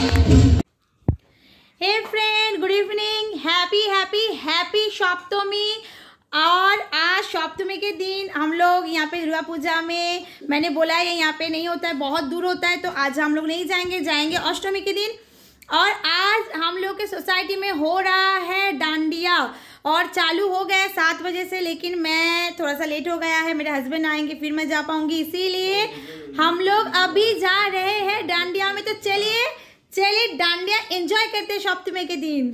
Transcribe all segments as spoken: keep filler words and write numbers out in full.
हे friend, good evening. Happy happy happy Saptami. और आज सप्तमी के दिन हम लोग यहाँ पे दुर्गा पूजा में, मैंने बोला है यहाँ पे नहीं होता है, बहुत दूर होता है, तो आज हम लोग नहीं जाएंगे, जाएंगे अष्टमी के दिन। और आज हम लोग के सोसाइटी में हो रहा है डांडिया और चालू हो गया है सात बजे से, लेकिन मैं थोड़ा सा लेट हो गया है, मेरे हस्बैंड आएंगे फिर मैं जा पाऊंगी, इसीलिए हम लोग अभी जा रहे हैं डांडिया में। तो चलिए चलिए डांडिया एंजॉय करते हैं सप्तमी के दिन।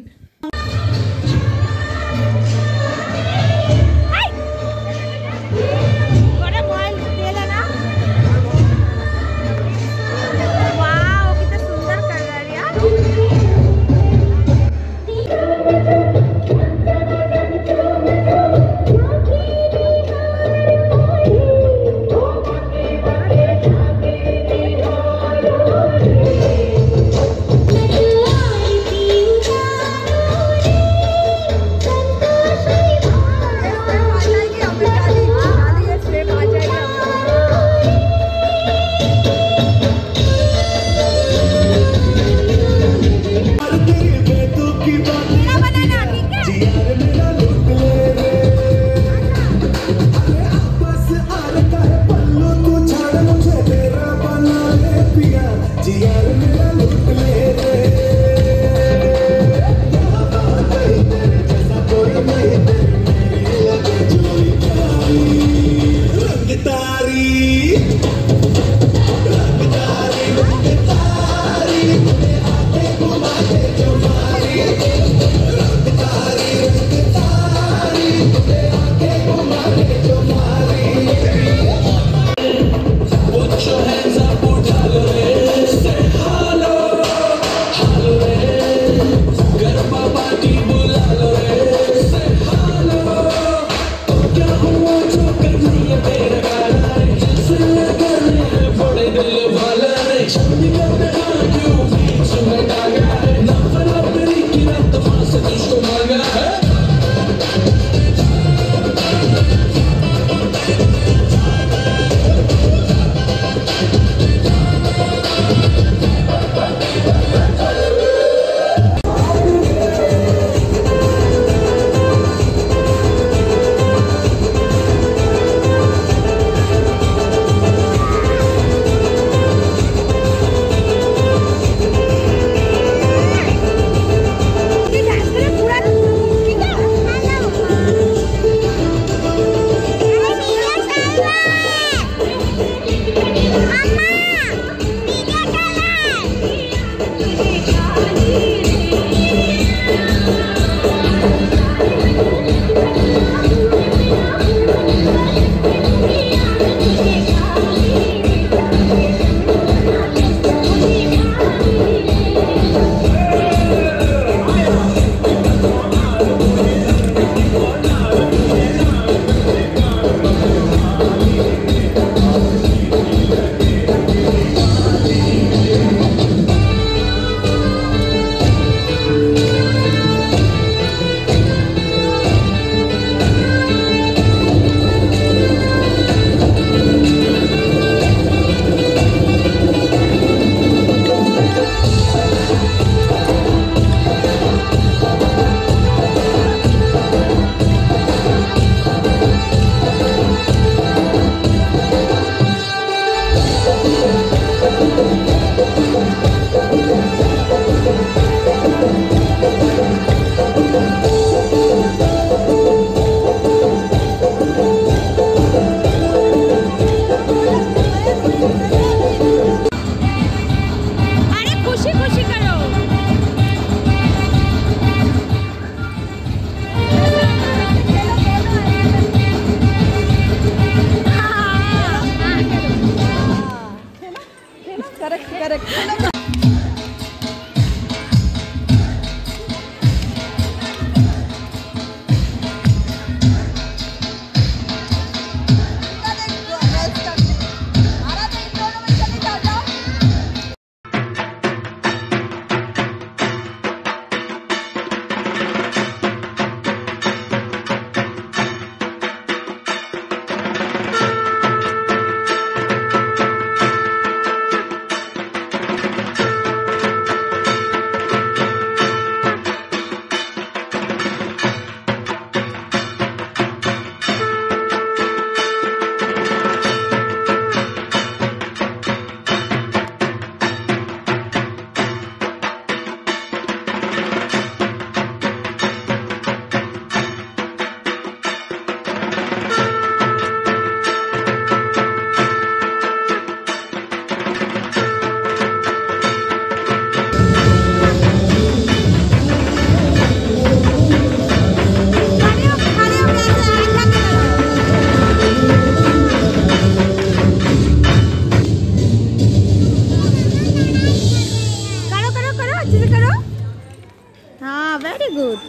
Very good.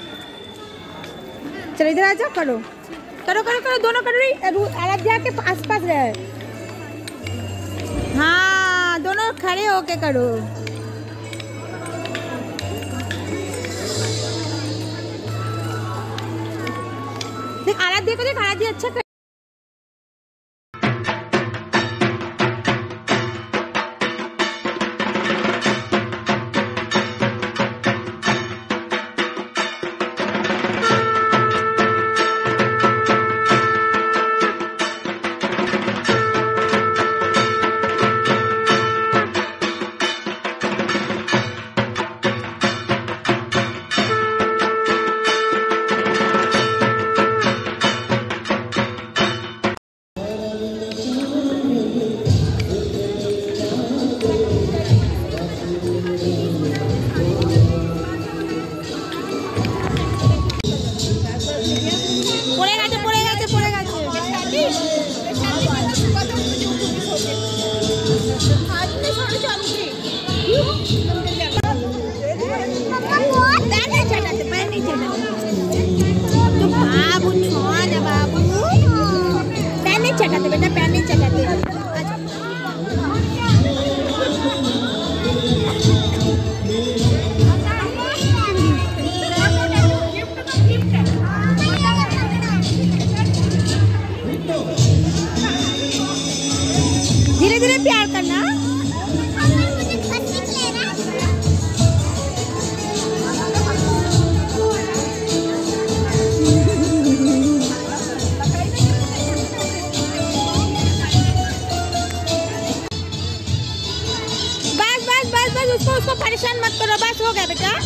चलो इधर आ जाओ, करो करो करो करो दोनों करो। आराध्या के आस पास रहे, हाँ दोनों खड़े होके करो। देख आराध्या को देख, आराध्या अच्छा कर। चटाते बेटा, पैर नहीं चटाते। धीरे धीरे प्यार करना। उसको उसको परेशान मत करो, बस हो गया बेटा।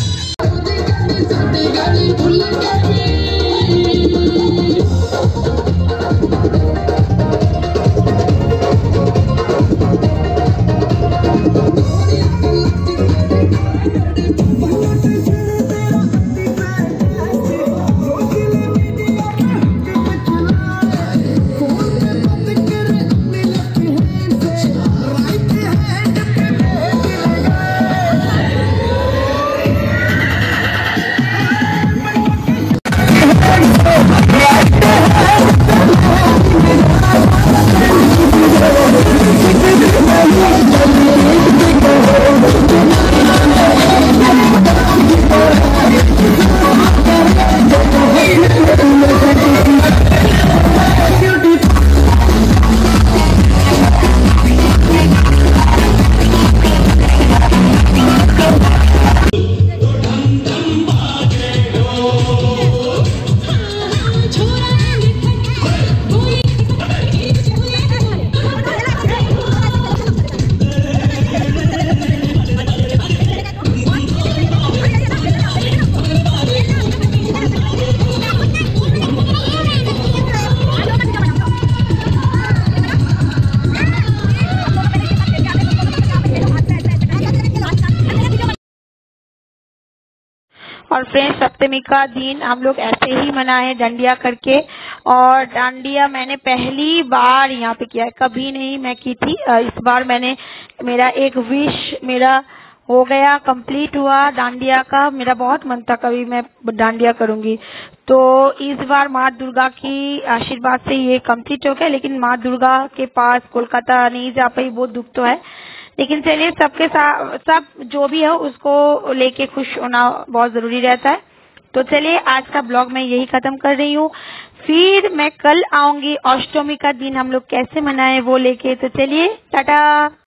और फ्रेंड्स सप्तमी का दिन हम लोग ऐसे ही मनाए डांडिया करके। और डांडिया मैंने पहली बार यहाँ पे किया है, कभी नहीं मैं की थी। इस बार मैंने, मेरा एक विश मेरा हो गया, कंप्लीट हुआ डांडिया का। मेरा बहुत मन था कभी मैं डांडिया करूंगी, तो इस बार माँ दुर्गा की आशीर्वाद से ये कंप्लीट हो गया। लेकिन माँ दुर्गा के पास कोलकाता नहीं जा पाई, बहुत दुख तो है। लेकिन चलिए सबके साथ, सब जो भी है उसको लेके खुश होना बहुत जरूरी रहता है। तो चलिए आज का ब्लॉग मैं यही खत्म कर रही हूँ, फिर मैं कल आऊंगी अष्टमी का दिन हम लोग कैसे मनाएं वो लेके। तो चलिए टाटा।